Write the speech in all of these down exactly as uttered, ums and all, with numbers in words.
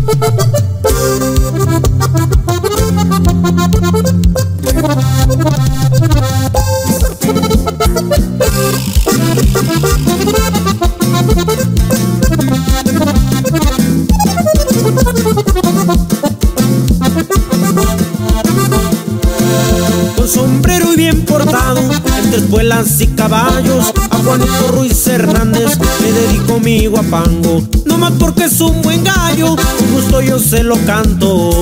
Con sombrero y bien portado, entre espuelas y caballos, a Juanito Ruiz Hernández le dedico mi guapango. No más porque es un buen gallo, con gusto yo se lo canto.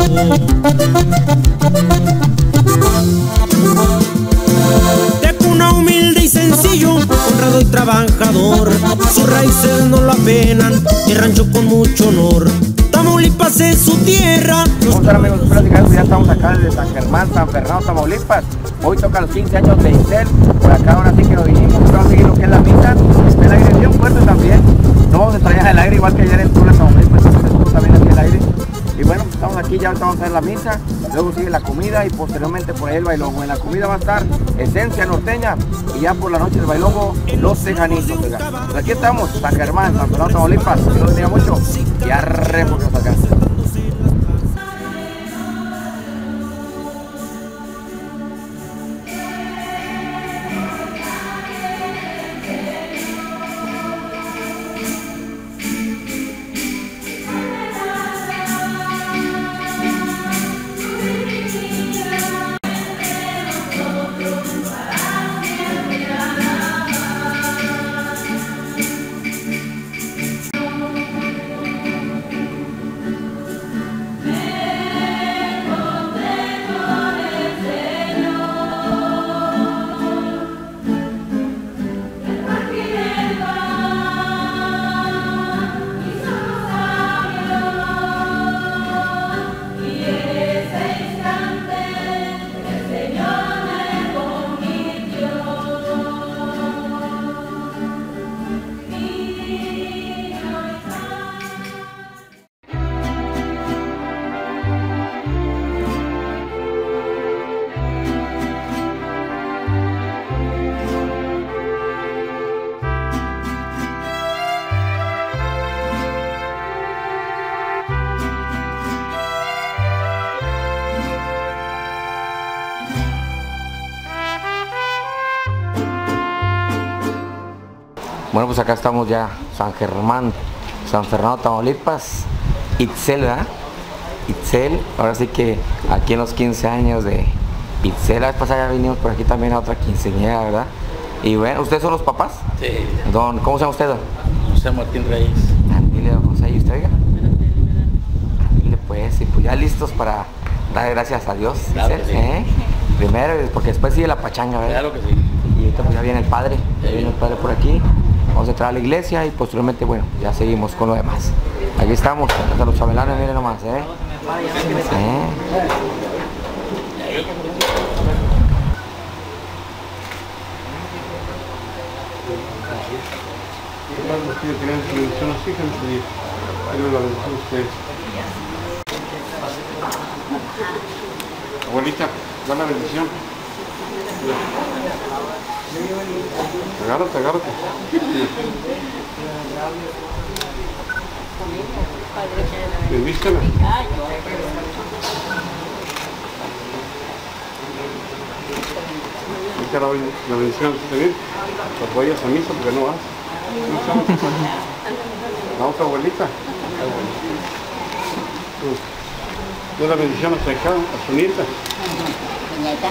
De cuna humilde y sencillo, honrado y trabajador, sus raíces no lo apenan, y rancho con mucho honor. Tamaulipas es su tierra. ¿Cómo están, amigos? Ya estamos acá desde San Germán, San Fernando, Tamaulipas. Hoy toca los quince años de Itzel. Por acá ahora sí que nos vinimos, vamos a seguir lo que es la misa. El aire bien fuerte también. No vamos a extrañar el aire igual que ayer en Tula, Tamaulipas. Entonces también aquí el aire. Y bueno, estamos aquí, ya vamos a hacer la misa. Luego sigue la comida y posteriormente por ahí el bailongo. En la comida va a estar esencia norteña y ya por la noche el bailongo, los tejanitos. Pues aquí estamos, San Germán, San Fernando, Tamaulipas. Que no tenía mucho y arre porque nos alcanza. Bueno, pues acá estamos ya, San Germán, San Fernando, Tamaulipas, Itzel, ¿verdad? Itzel, ahora sí que aquí en los quince años de Itzel, la vez pasada ya vinimos por aquí también a otra quinceañera, ¿verdad? Y bueno, ¿ustedes son los papás? Sí. Don, ¿cómo se llama usted, don? José Martín Reyes. Dile, don José, ¿y usted, oiga? Dile pues, y pues ya listos para dar gracias a Dios, Claro Itzel, que sí. ¿eh? Primero, porque después sigue la pachanga, ¿verdad? Claro que sí. Y ahorita pues ya viene el padre, ya viene el padre por aquí. Vamos a entrar a la iglesia y posteriormente, bueno, ya seguimos con lo demás. Aquí estamos, hasta los chambelanes, miren nomás, ¿eh? ¿Eh? Abuelita, da la bendición. Agárrate, agárrate. Benvístela. La, la bendición, ¿está bien? Pues vayas a misa porque no vas. Vamos, abuelita. Da la bendición a su hija, a su nieta. Nieta.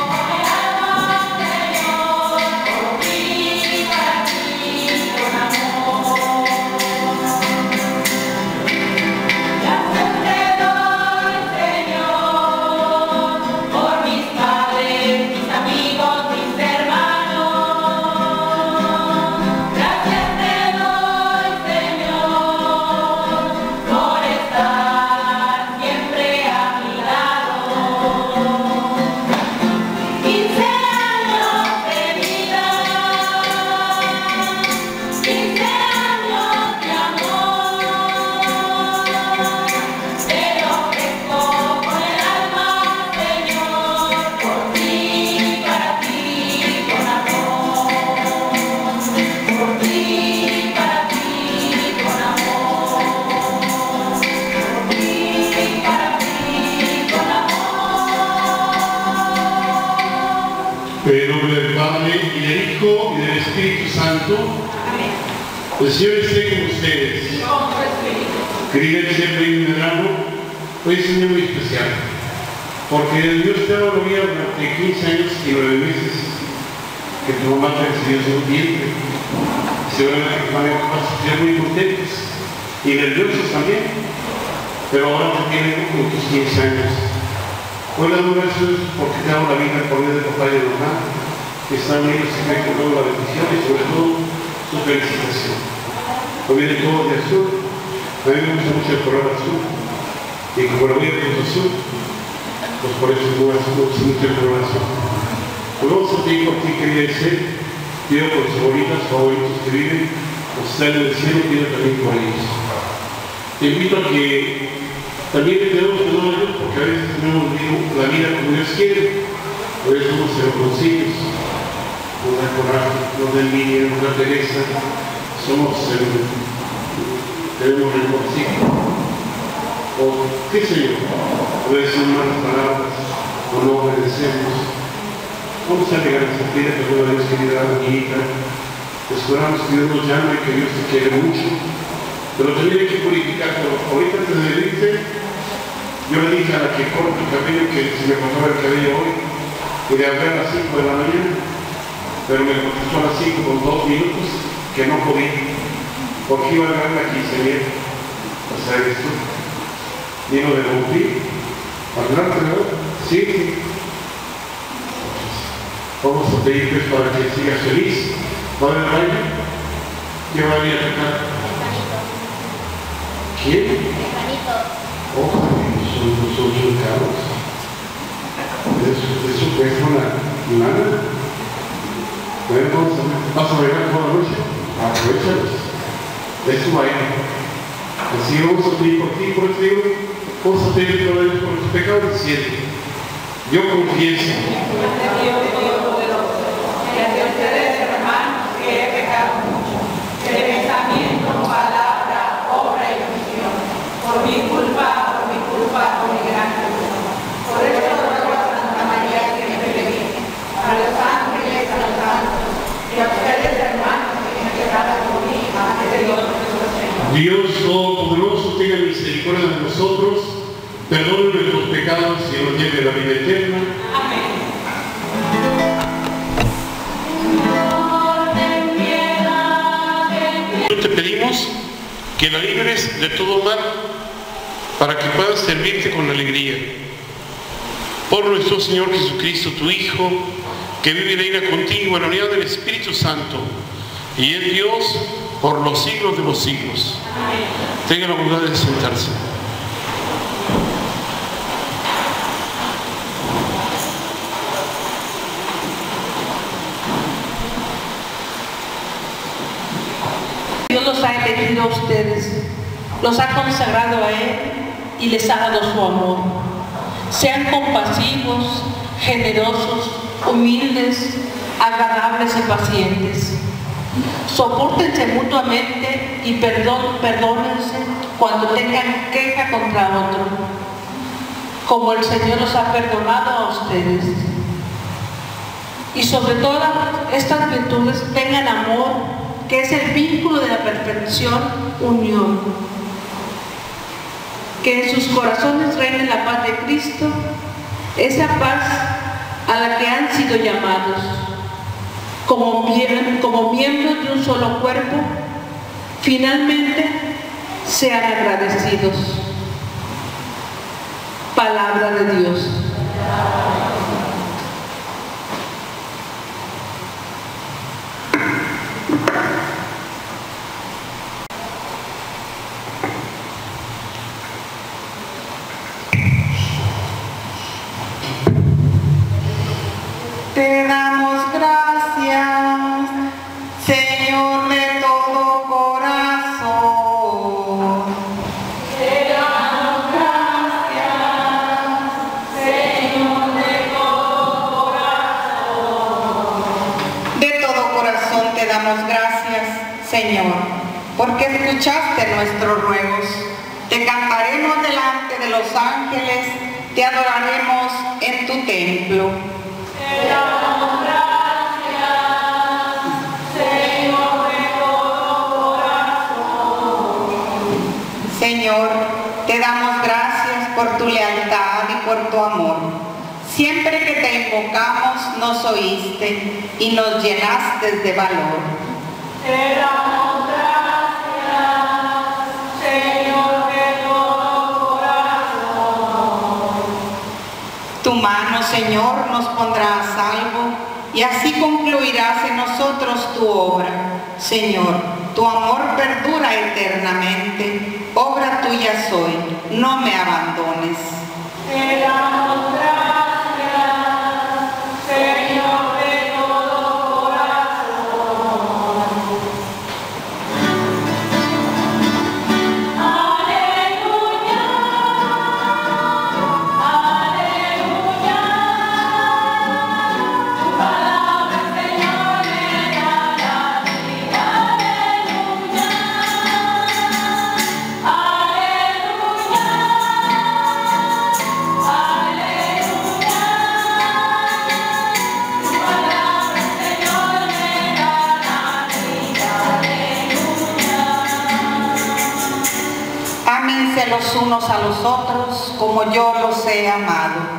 Amor. Padre, y del Hijo, y del Espíritu Santo. El Señor esté con ustedes. Querida siempre y un verano, hoy es un día muy especial, porque Dios te ha dado la vida durante quince años y nueve meses que tu mamá te recibió en su vientre. Seguramente van a estar muy contentos y nerviosos también, pero ahora te tienen con tus quince años. Hoy la dura es porque te hago la vida por medio de papá y de mamá, que están unidos siempre con toda la bendición y sobre todo su felicitación. Hoy viene todo de azul, a mí me gusta mucho el color azul, y como lo voy a ver azul, pues por eso me gusta mucho el color azul. Pues vamos a pedir por ti, querida Isel, pido por tus bonitas favoritos que viven, los están en el cielo, pido también por ellos. Te invito a que también te demos perdón a Dios, porque a veces no hemos vivido la vida como Dios quiere, por eso somos hermosillos, nos da coraje, nos da envidia, nos da pereza, somos el, tenemos el bolsillo, o qué sé yo, a veces son malas palabras, o no obedecemos. Vamos a llegar a esa vida que toda Dios querida amiguita. Esperamos que Dios nos llame, que Dios te quiere mucho, pero también hay que purificar. Pero ahorita antes de irte, yo le dije a la que corta el cabello que se me cortaba el cabello hoy y de hablar a las cinco de la mañana, pero me contestó a las cinco con dos minutos que no podía, porque iba a ganar la quinceañera. O sea, esto vino de Monti, al gran ¿verdad? Sí. Vamos a pedirles para que sigas feliz. ¿Va a haber baile? ¿Quién va a venir a cantar? ¿Quién? Oh, son los ocho carros. Eso cuesta una lana. Bueno, vamos a ver. ¿Vas a bailar toda la noche? Aprovechalos. Es tu baile. Así vamos a pedir por ti, por el Dios. Vamos a pedir por ellos por los pecados diciendo: yo confieso que ante ustedes, hermanos, que he pecado mucho, de pensamiento, palabra, obra y omisión, por mi culpa, por mi culpa, por mi gran culpa. Por eso ruego a Santa María que me peregrine, a los ángeles, a los santos, y a ustedes, hermanos, que me quedaron conmigo, ante Dios nuestro Señor. Dios Todopoderoso tenga misericordia de nosotros, perdone nuestros pecados y nos lleve a la vida eterna. Amén. Te pedimos que la libres de todo mal para que puedas servirte con alegría. Por nuestro Señor Jesucristo, tu Hijo, que vive y reina contigo en la unidad del Espíritu Santo, y es Dios por los siglos de los siglos. Amén. Tenga la bondad de sentarse. Dios los ha elegido a ustedes, los ha consagrado a Él y les ha dado su amor. Sean compasivos, generosos, humildes, agradables y pacientes. Sopórtense mutuamente y perdón, perdónense cuando tengan queja contra otro, como el Señor los ha perdonado a ustedes. Y sobre todas estas virtudes tengan amor, que es el vínculo de la perfección, unión. Que en sus corazones reine la paz de Cristo, esa paz a la que han sido llamados, como, como miembros de un solo cuerpo. Finalmente, sean agradecidos. Palabra de Dios. Te damos gracias, Señor, de todo corazón. Te damos gracias, Señor, de todo corazón. De todo corazón te damos gracias, Señor, porque escuchaste nuestros ruegos. Te cantaremos delante de los ángeles, te adoraremos en tu templo. Te damos gracias, por tu lealtad y por tu amor. Siempre que te invocamos nos oíste y nos llenaste de valor. Te damos gracias, Señor de todo corazón. Tu mano, Señor, nos pondrá a salvo y así concluirás en nosotros tu obra. Señor, tu amor perdura eternamente. Obra tuya soy, no me abandones. Te damos gracias, Señor de todo corazón. Aleluya, aleluya. Tu palabra, Señor, me da la vida. Aleluya, aleluya. Ámense los unos a los otros como yo los he amado.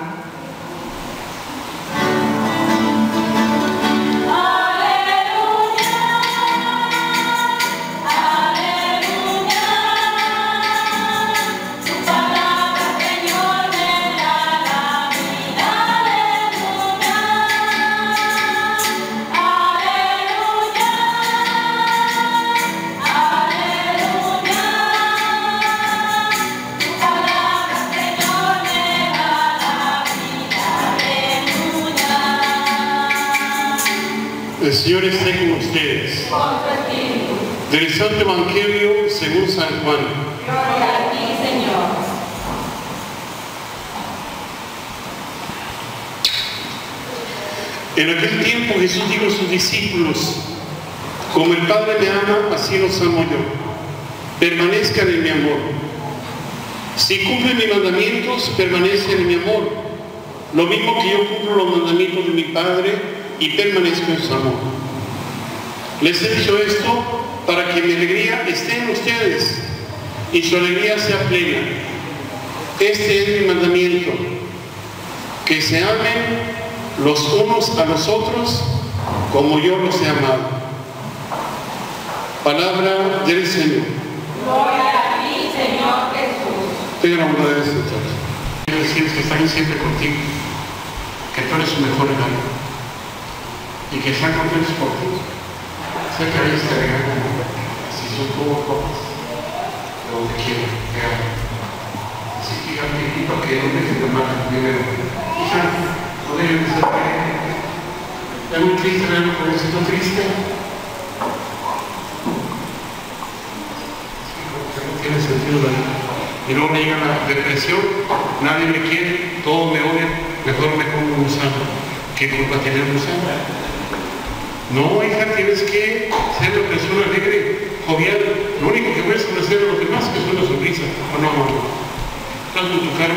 El Señor esté con ustedes. Del Santo Evangelio según San Juan. Gloria a ti, Señor. En aquel tiempo Jesús dijo a sus discípulos: como el Padre me ama, así los amo yo. Permanezcan en mi amor. Si cumplen mis mandamientos, permanecen en mi amor. Lo mismo que yo cumplo los mandamientos de mi Padre y permanezco en su amor. Les he dicho esto para que mi alegría esté en ustedes y su alegría sea plena. Este es mi mandamiento: que se amen los unos a los otros como yo los he amado. Palabra del Señor. Gloria a ti, Señor Jesús. Tengan la bondad de sentarse. Quiero decirles que están siempre contigo, que tú eres su mejor regalo y que están contentos por ti. Sé que a veces te regalan, si son como copas, lo que quieran, que hagan. Así que yo te invito a que no dejen de amar primero. Hija, no deben de ser pequeños. Es muy triste verlo con el siento triste. Que no tiene sentido la vida. Y luego me llega la depresión, nadie me quiere, todos me odian, mejor me pongo un gusano. ¿Qué culpa tiene el gusano? No, hija, tienes que ser una persona alegre, jovial. Lo único que ves es hacer a los demás que es una sonrisa. ¿O no, mamá? Tanto tu cara.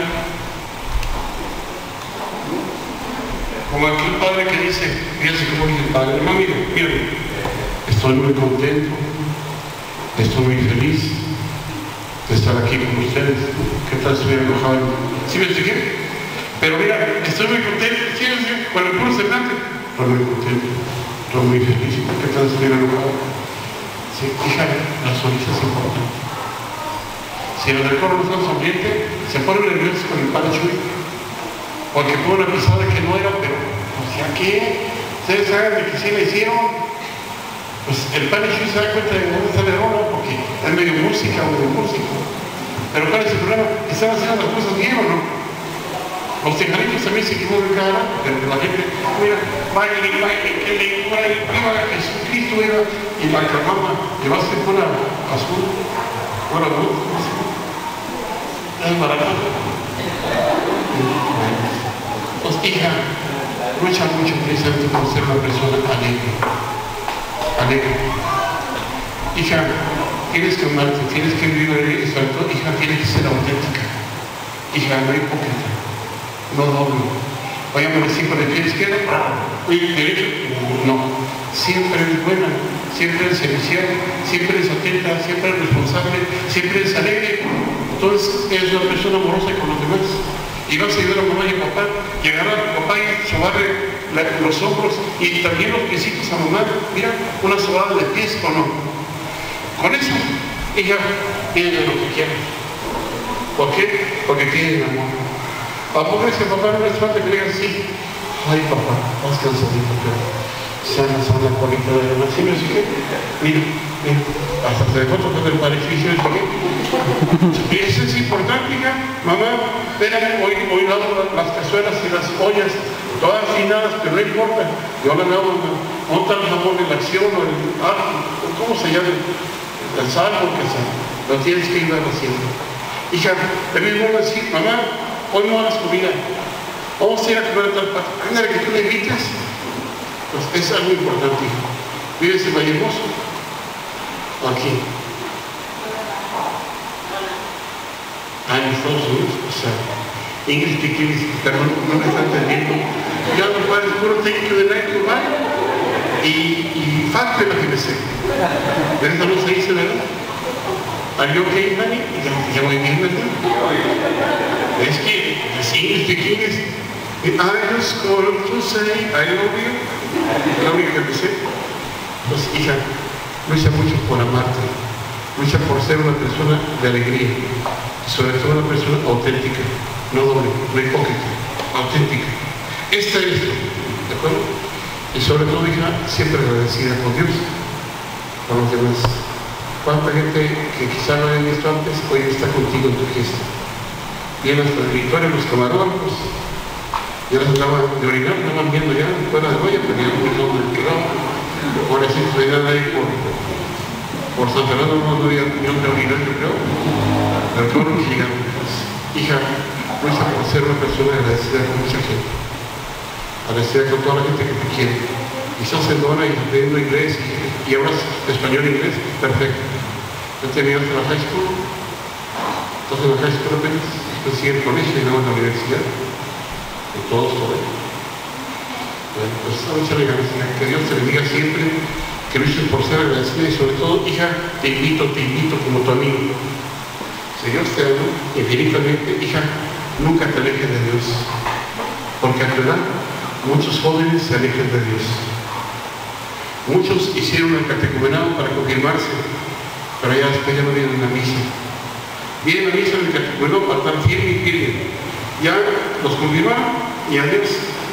Como aquel padre que dice, fíjense cómo dice el padre: no, mire, mire, estoy muy contento, estoy muy feliz de estar aquí con ustedes. ¿Qué tal si hubiera enojado? ¿Sí me expliqué? Pero mira, estoy muy contento, ¿sí? Con el puro semblante, estoy muy contento, estoy muy feliz. ¿Qué tal si hubiera enojado? Sí, hija, la sonrisa es importante. Si el recuerdo no está sonriente, se pone nervioso con el padre Chuy, porque fue una pisada que no era, pero, o sea, ¿qué? Ustedes saben de que sí le hicieron. Pues el padre Chuy se da cuenta de dónde está el error, porque es medio música o medio músico. Pero ¿cuál es el problema? ¿Están haciendo las cosas bien o no? Los tejanitos también se equivocan cada rato, pero la gente, mira, baile, baile, que le baile, viva Jesucristo, era, y la campana, llevaste fuera azul, fuera luz, es maravilloso. Pues hija, lucha mucho precisamente por ser una persona alegre, alegre. Hija, tienes que amarte, tienes que vivir esto, hija, tienes que ser auténtica. Hija, no hipócrita. No doble. Oye, me decís con el pie izquierdo, oye, derecho, no. Siempre eres buena, siempre eres servicial, siempre eres atenta, siempre eres responsable, siempre eres alegre. entonces eres una persona amorosa con los demás. Y vas a ayudar a mamá y a papá, y agarrar a tu papá y sobarle la, los hombros, y también los piecitos a mamá. Mira, una sobada de pies o no. Con eso, ella tiene lo que quiere. ¿Por qué? Porque tiene amor. ¿A poco ese papá no es falta que le digan así? Ay, papá, vas cansadito, pero sana, sana, colita de la nación, así que, mira, mira, hasta te dejó tocar el beneficio de eso. Eso es importante, hija. Mamá, espérame, hoy, hoy lavo las cazuelas y las ollas, todas afinadas, pero no importa. Yo le lavo, monta el jabón de la acción o el, ah, ¿cómo se llama? El sal, o que sea. Lo tienes que ir haciendo. Hija, también voy a decir, mamá, hoy no hagas comida. Vamos a ir a comer a tal parte. Ándale, que tú le invites. Pues es algo importante, hijo. ¿Vives en Vallehermoso? Aquí. Ah, en Estados Unidos. O sea, English que quieres, perdón, no me está entendiendo. Ya no puedes, puro técnico de night to buy. Y, y facto es lo que me sé. ¿Ves? No se dice, ¿verdad? ¿Are you okay, honey? Ya voy bien, ¿verdad? Es que, sí, este quién es. I just called to say I love you. Es la única que me sé. Pues, hija, lucha mucho por amarte. Lucha por ser una persona de alegría. Sobre todo una persona auténtica. No doble, no hipócrita. Auténtica. Esta es tú, ¿de acuerdo? Y sobre todo, hija, siempre agradecida con Dios, con los demás. ¿Cuánta gente que quizá no hayan visto antes, hoy está contigo en tu fiesta? Vienen hasta de Victoria los camarógrafos, ya les andaban de orinar, estaban viendo ya fuera de olla, pero ya no donde quedaba. Ahora sí se veían ahí por, por San Fernando, no había opinión de orinar, yo creo, pero todo lo que llegamos. Hija, lucha por ser una persona agradecida con mucha gente, agradecida con toda la gente que te quiere. Quizás se dona y aprendiendo inglés y, y hablas español e inglés, perfecto. Yo tenía hasta la high school, entonces en la high school apenas después sigue el colegio y luego en la universidad, y todos por ahí. Bueno, pues esta mucha agradecida, que Dios te bendiga siempre, que luches por ser agradecida y sobre todo, hija, te invito, te invito como tu amigo. Si Dios te ama infinitamente, hija, nunca te alejes de Dios, porque a tu edad muchos jóvenes se alejan de Dios. Muchos hicieron el catecumenado para confirmarse, pero ya después ya no vienen a la misa. Vienen a misa del catecumenado para estar firme y firme. Ya los confirmaron y adiós.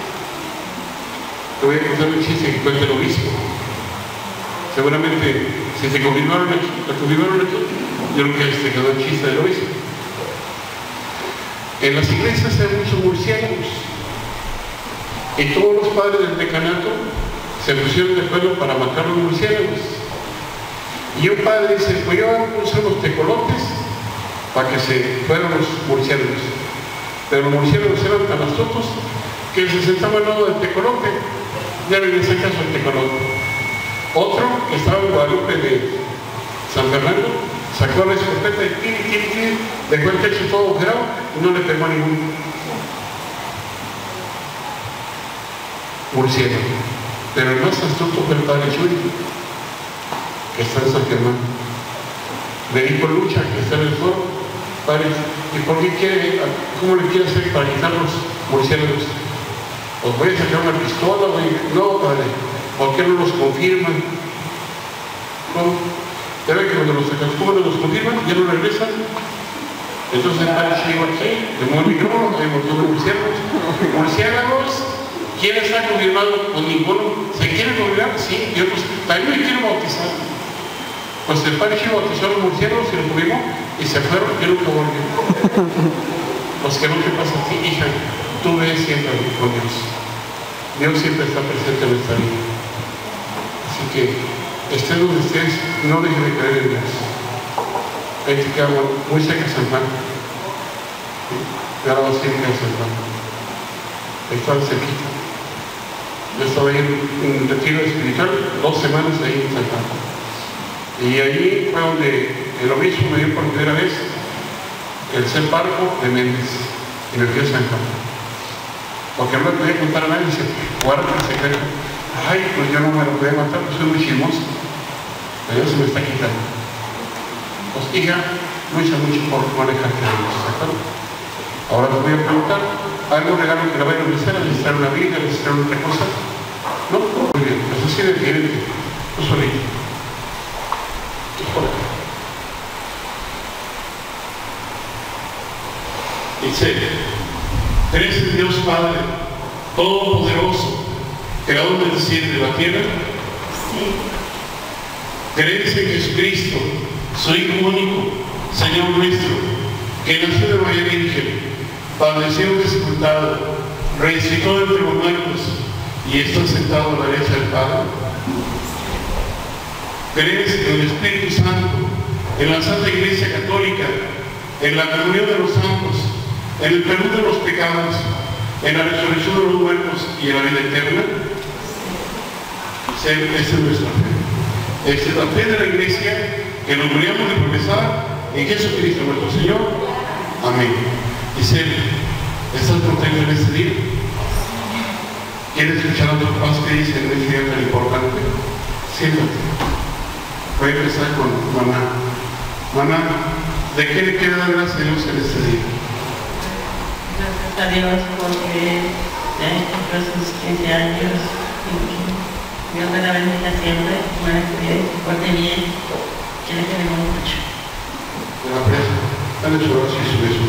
Te voy a contar un chiste que cuenta el obispo. Seguramente, si te confirmaron aquí, te confirmaron aquí, yo creo que se quedó el chiste del obispo. En las iglesias hay muchos murciélagos. Y todos los padres del decanato se pusieron de acuerdo para matar los murciélagos. Y un padre dice, pues yo puse unos tecolotes para que se fueran los murciélagos. Pero los murciélagos eran tan astutos que se sentaban al lado del tecolote. Ya no le hice caso al tecolote. Otro, que estaba en Guadalupe de San Fernando, sacó la escopeta y tiri, tiri, tiri, dejó el techo todo agujerado y no le pegó a ninguno. Murciélago. Pero el más astuto fue el padre Chuy, que está en San Germán. Le dijo Lucha, que está en el foro, padre, ¿y por qué quiere, cómo le quiere hacer para quitar los murciélagos? ¿Os voy a sacar una pistola? Voy? No, padre, ¿por qué no los confirman? No, ya ve que cuando los sacan, ¿cómo no los confirman? Ya no regresan. Entonces el padre Chuy iba aquí, le mueve el micrófono, hay un montón de murciélagos. Murciélagos. ¿Quién está confirmado? Pues ninguno. ¿Se quiere confirmar? Sí. Y otros también me quieren bautizar. Pues el padre Chico bautizó a los murciélagos y los confirmó y se fueron y nunca volvió. Pues que no te pasa a ti, hija. Tú ves siempre con Dios. Dios siempre está presente en nuestra vida. Así que, estés donde estés, no dejes de creer en Dios. Ahí te queda muy cerca de San Juan. Ya la vas cerca de San Juan. Ahí estaba cerquita. Yo estaba ahí en un retiro espiritual, dos semanas ahí en San Juan. Y ahí fue donde el obispo me dio por primera vez el ser párroco de Méndez. Y me fui a San Juan. Porque no me podía contar a nadie, dice, guarda el secreto. Ay, pues yo no me lo podía matar, pues soy muy chismoso. Pero Dios se me está quitando. Pues hija, lucha mucho por manejar créditos, ¿de acuerdo? Ahora te voy a preguntar, ¿algún regalo que la vayan a necesitar? ¿Necesitar una Biblia? ¿Necesitar otra cosa? ¿No? Muy bien, pues así de bien, tú solito. Por acá. Dice, ¿crees en Dios Padre, Todopoderoso, Creador del cielo y de la tierra? Sí. ¿Crees en Jesucristo, su Hijo único, Señor nuestro, que nació de María Virgen, padeció de sepultado, resucitó entre los muertos y está sentado a la derecha del Padre? ¿Crees en el Espíritu Santo, en la Santa Iglesia Católica, en la comunión de los santos, en el perdón de los pecados, en la resurrección de los muertos y en la vida eterna? Esa es nuestra fe. Esta es la fe de la Iglesia que nos gloriamos de profesar en Jesucristo nuestro Señor. Amén. Dice, ¿estás contento en este día? ¿Quieres escuchar a tus papás que dicen en este día tan importante? Siéntate. Voy a empezar con mamá. Mamá, ¿de qué le quiere dar gracias a Dios en este día? Gracias a Dios porque ya cumplió sus quince años y Dios me la bendiga siempre, buena que se porte bien, que le queremos mucho. Te la aprecio. Dale su abrazo y su beso.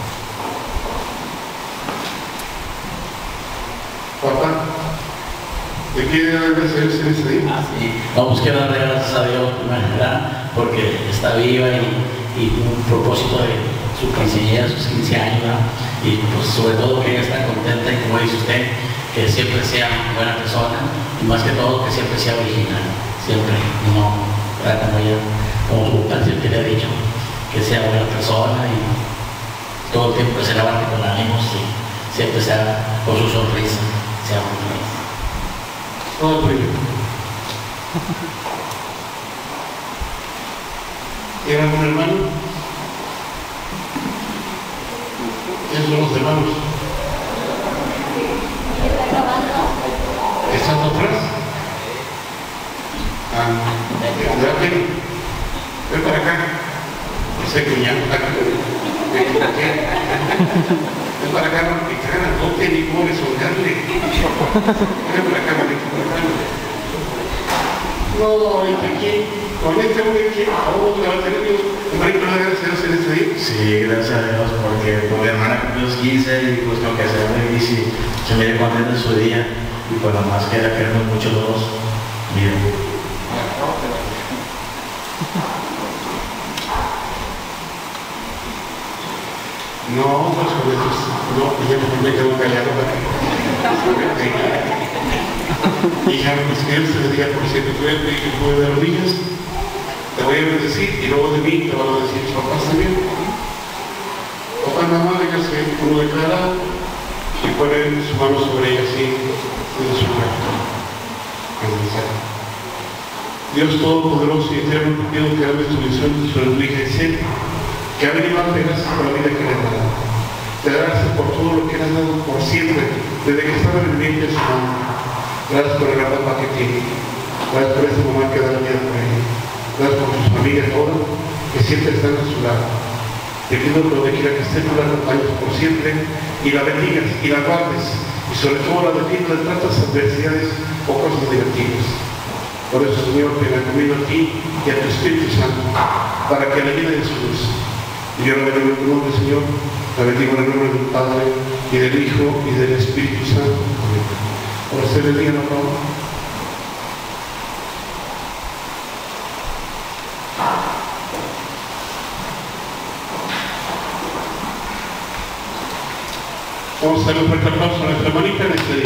Papá, ¿de qué dar gracias a Dios en este día? Ah, sí. No, pues quiero darle gracias a Dios primero, porque está viva y, y un propósito de su quinceañera, sus quince años, ¿verdad? Y pues sobre todo que ella está contenta y como dice usted, que siempre sea buena persona y más que todo que siempre sea original, siempre, no, ¿verdad? Como ella, como su papá siempre le ha dicho, que sea buena persona y todo el tiempo que se levante con ánimos y siempre sea con su sonrisa, sea muy feliz. Todo tuyo. ¿Tiene algún hermano? ¿Quiénes son los hermanos? ¿Estás atrás? Ah, ven, ven para acá. Ese cuñado, me equivoqué. Ven para acá, no, que cara, no te ni cómo resonarle. Ven para acá, me equivoqué. No, ahorita aquí, con este hombre aquí, vamos a tener un marido de gracias a Dios en este día. Sí, gracias a Dios, porque pues, mi hermana cumplió los quince y pues lo que se ve y si se mire contenta en su día y pues nomás que la queremos mucho los dos. Miren. No, pues con estos, no, ya mejor me quedo callado para que hija, pues que Dios te bendiga por siempre. Te voy a pedir que tú de rodillas, te voy a bendecir y luego de mí te van a decir tus papás también. Papá y mamá, dígase uno declarado y ponen su mano sobre ella así desde su cuerpo. Dios Todopoderoso y Eterno, te pido que hagas tu misión sobre tu hija Isel, que ha venido a darte gracias por la vida que le has dado. Te da gracias por todo lo que le has dado por siempre, desde que estaba en el vientre de su mamá. Gracias por el gran papá que tiene. Gracias por esa mamá que da la vida por ella. Gracias por sus familias todas, que siempre están a su lado. Te pido que donde quiera que esté, tú la acompañes por siempre y la bendigas y la guardes. Y sobre todo la defiendas de tantas adversidades o cosas negativas. Por eso, Señor, te recomiendo a ti y a tu Espíritu Santo, para que la llene de su luz. Y yo la bendigo en tu nombre, Señor. La bendigo en el nombre del Padre, y del Hijo, y del Espíritu Santo. Amén. Por usted bendiga, por favor. Vamos a darle un fuerte aplauso a nuestra hermanita en este día.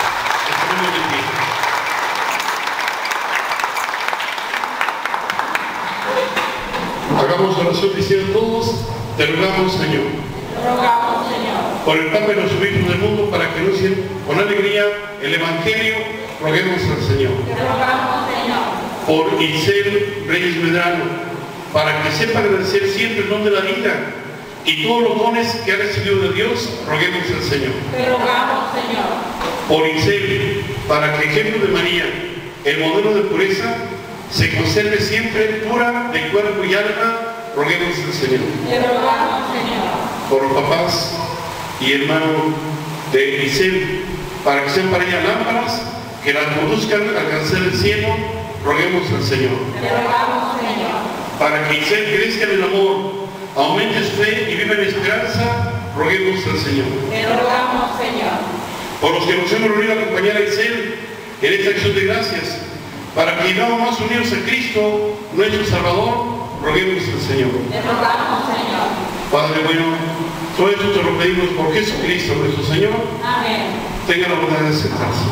Hagamos oración diciendo todos, te rogamos, Señor. Te rogamos, Señor. Por el Papa y los obispos del mundo, para que anuncien con alegría el Evangelio, roguemos al Señor. Te rogamos, Señor. Por Isel Reyes Medrano, para que sepa agradecer siempre el don de la vida y todos los dones que ha recibido de Dios, roguemos al Señor. Te rogamos, Señor. Por Isel, para que ejemplo de María, el modelo de pureza, se conserve siempre pura de cuerpo y alma, roguemos al Señor. Te rogamos, Señor. Por los papás y hermanos de Giselle, para que sean para ella lámparas, que las conduzcan a alcanzar el cielo, roguemos al Señor. Te rogamos, Señor. Para que Giselle crezca en el amor, aumente su fe y viva en esperanza, roguemos al Señor. Te rogamos, Señor. Por los que nos hemos reunido a acompañar a Giselle en esta acción de gracias, para que vivamos más unidos a Cristo, nuestro Salvador, roguemos al Señor. Te rogamos, Señor. Padre bueno, todo esto te lo pedimos por Jesucristo nuestro Señor. Amén. Tenga la bondad de sentarse.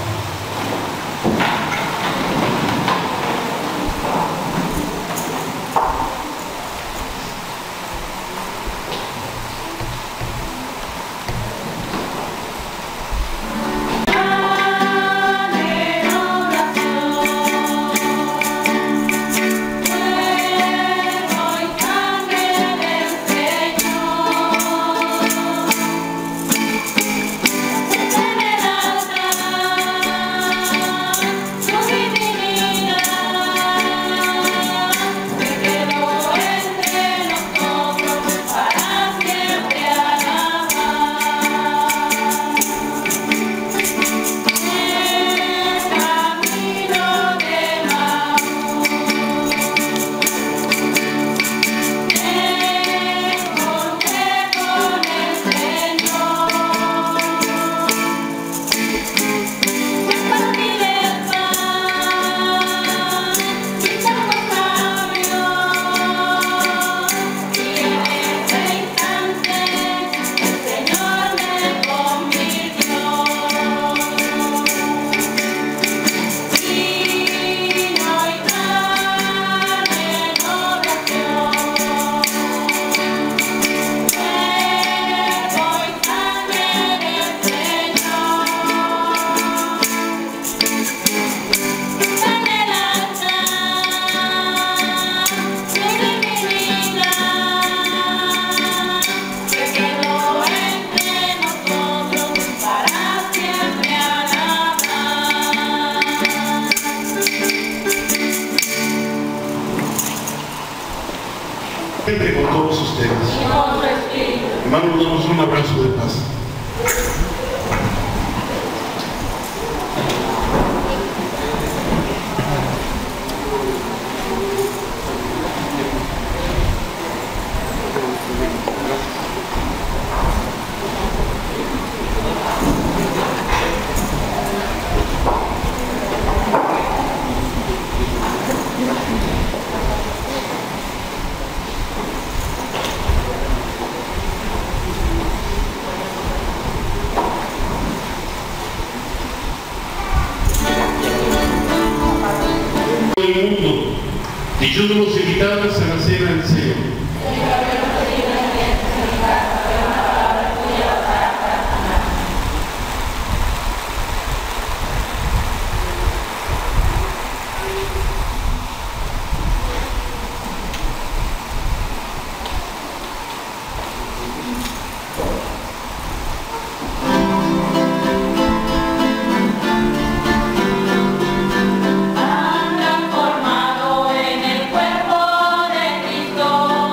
Con todos ustedes. Hermanos, nos damos un abrazo de paz. El mundo, dichosos los invitados a la cena del Señor. Han transformado en el cuerpo de Cristo.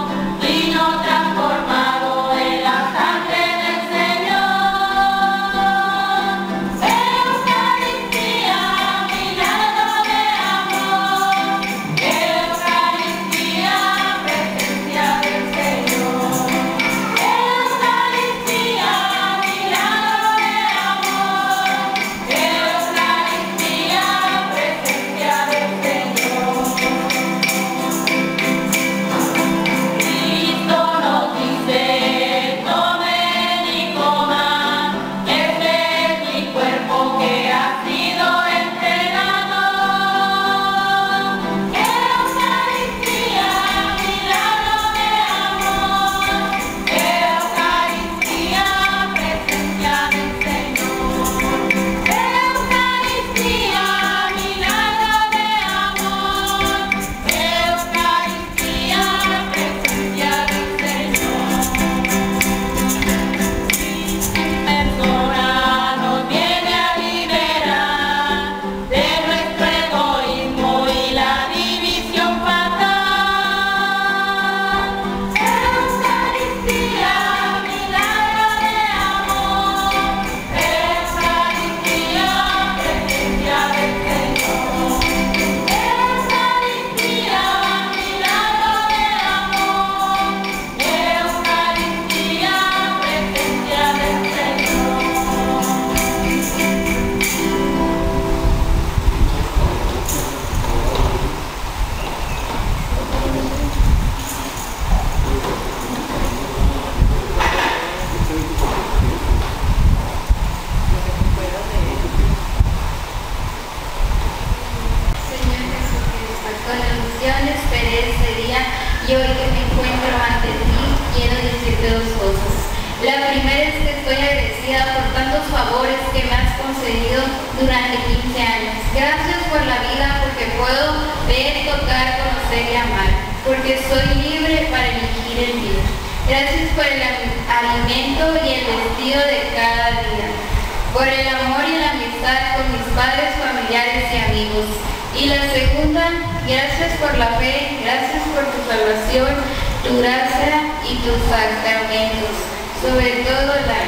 que me has concedido durante quince años. Gracias por la vida, porque puedo ver, tocar, conocer y amar, porque soy libre para elegir el día. Gracias por el alimento y el vestido de cada día, por el amor y la amistad con mis padres, familiares y amigos. Y la segunda, gracias por la fe, gracias por tu salvación, tu gracia y tus sacramentos, sobre todo la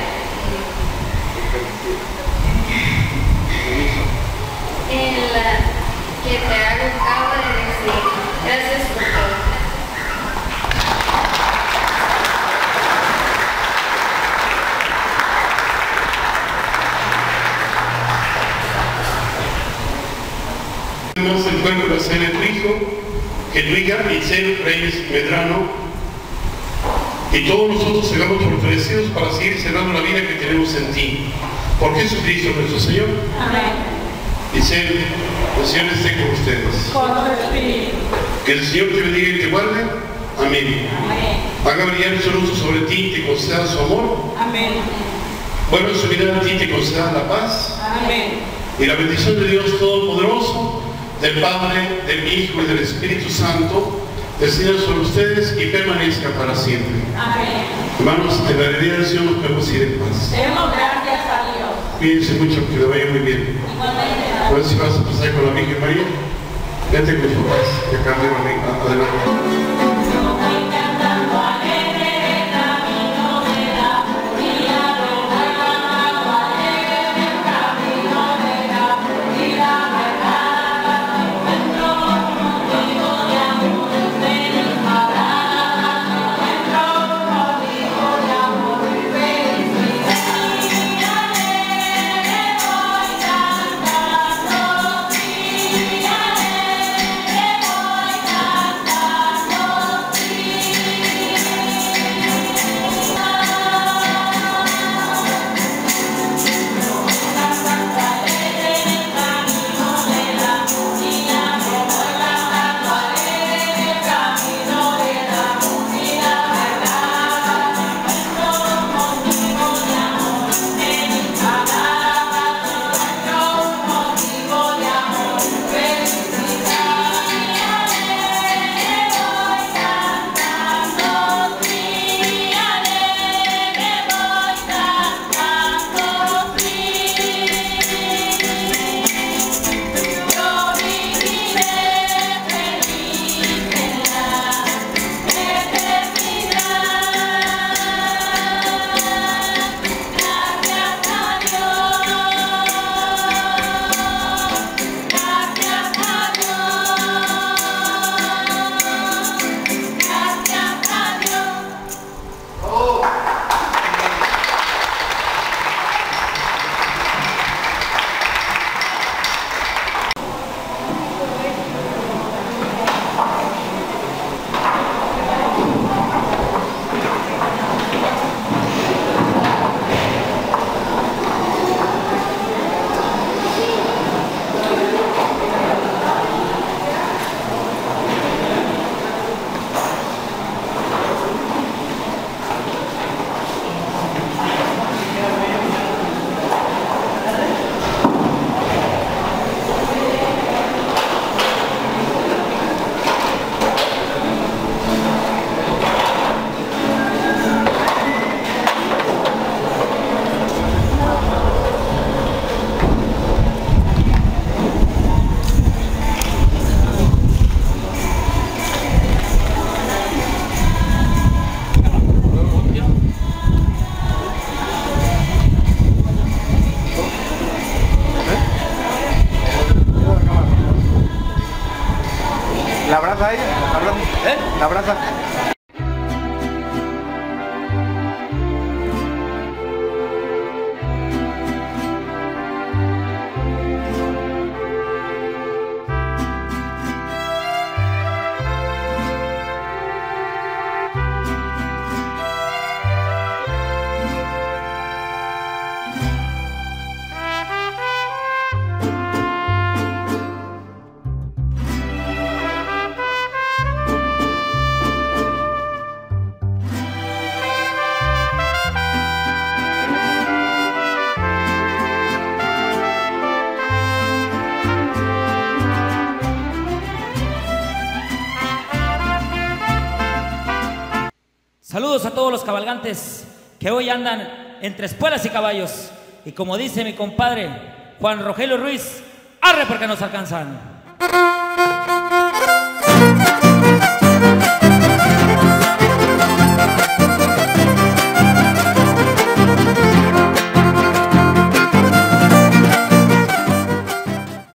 en la que te hago acabo de decir. Gracias por todo. Tenemos el fuego de la cena de tu hijo, que tu hija Itzel Reyes Medrano y todos nosotros seamos fortalecidos para seguir cerrando la vida que tenemos en ti. Por Jesucristo nuestro Señor. Amén. Itzel, el Señor esté con ustedes. Con tu espíritu. Que el Señor te bendiga y te guarde. Amén. Amén. Haga brillar su luz sobre ti y te conceda su amor. Amén. Vuelva su mirada a ti y te conceda la paz. Amén. Y la bendición de Dios Todopoderoso, del Padre, del Hijo y del Espíritu Santo, descienda sobre ustedes y permanezca para siempre. Amén. Hermanos, en la alegría del Señor nos podemos ir en paz. Demos gracias a Dios. Cuídense mucho, que le vaya muy bien. A ver si vas a pasar con la Virgen María. Vete con tu paz, que acá arriba, adelante. ¿La abraza ahí? ¿La abraza? ¿Eh? ¿La abraza? Saludos a todos los cabalgantes que hoy andan entre espuelas y caballos. Y como dice mi compadre Juan Rogelio Ruiz, arre porque nos alcanzan.